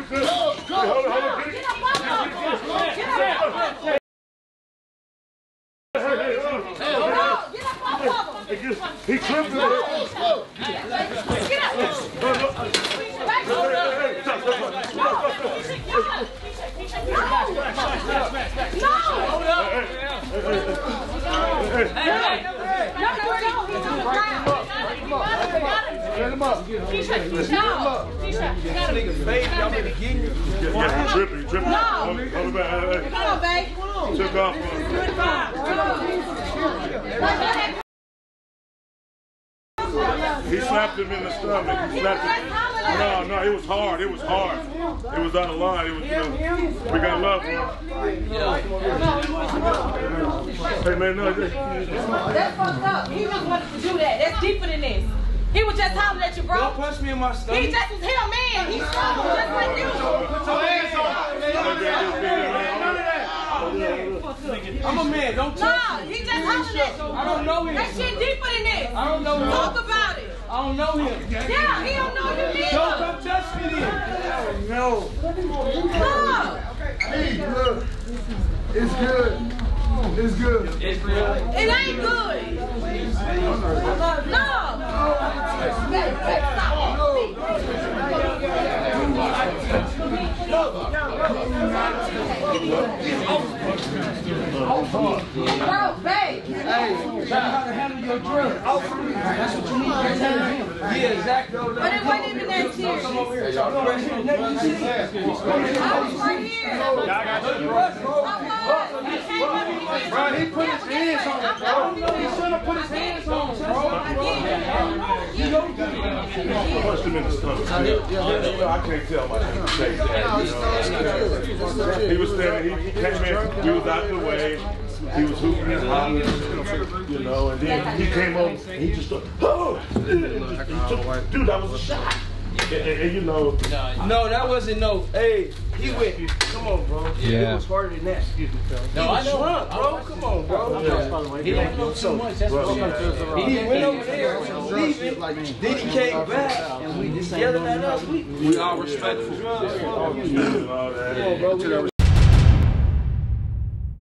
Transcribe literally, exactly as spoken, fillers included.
good. Hey, hold on, hold on. Get up, get up. Hey, hey, hold on. Get up off of him. He tripped me. Get up. No. Get him up. Keisha, Keisha. Keisha, you got him. Yeah, he tripping, he tripping. No. Hold it back. Hey, hey. Come on, babe. Took off. He slapped him in the stomach. He slapped him. No, no, it was hard. It was hard. It was on the line. It was, you know, we got love for him. Hey, man, no. That's fucked up. He just wanted to do that. That's deeper than this. He was just hollering at you, bro. Don't punch me in my stomach. He just was him, man. He's strong, just like you. Put your hands on me. I'm a man. Don't touch Nah, me. he just hollering at you. I don't know him. That shit deeper than this. I don't know him. Talk about it. I don't know him. Yeah, he don't know you neither. Don't come touch me then. No. Nah. Hey, look. It's good. It's good. It's real. It ain't good. No. Bro, babe. Hey, try how to handle your drugs. That's what you need to tell him. Yeah, exactly. But it wasn't even that serious. Come over here. Y'all right here. Never you see. I was right here. Bro, he put his hands on it, bro. He shouldn't have put his hands on it, bro. Punched him in the stomach. I can't tell my nigga to say that. He was standing, he came in, he was out the way. He was hooping and hollering, you know, and then he came over and he just started, oh! Dude, that was a shot. And, and, and you know, No, that wasn't no. Hey, he went. Come on, bro. Yeah. It was harder than that. Excuse me, no, I know. drunk, bro. Come on, bro. He don't know so much. That's what He went over there, leaving. Then he came back and we just yelling at us. We, We all respectful. all that. Come on, bro. We